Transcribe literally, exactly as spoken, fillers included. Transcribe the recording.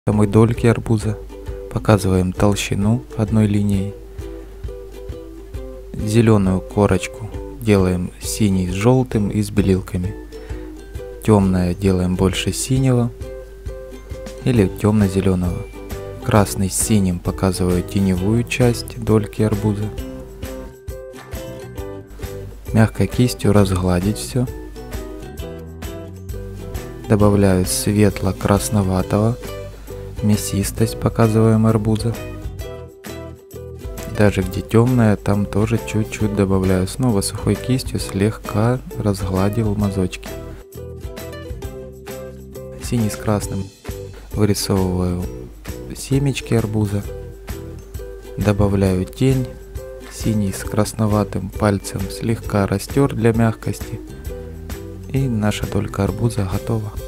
самой дольки арбуза. Показываем толщину одной линией. Зеленую корочку делаем синий с желтым и с белилками. Темное делаем больше синего или темно-зеленого. Красный с синим показываю теневую часть дольки арбуза. Мягкой кистью разгладить все. Добавляю светло-красноватого. Мясистость показываем арбуза. Даже где темная, там тоже чуть-чуть добавляю. Снова сухой кистью слегка разгладил мазочки. Синий с красным вырисовываю семечки арбуза. Добавляю тень. Синий с красноватым пальцем слегка растер для мягкости. И наша долька арбуза готова.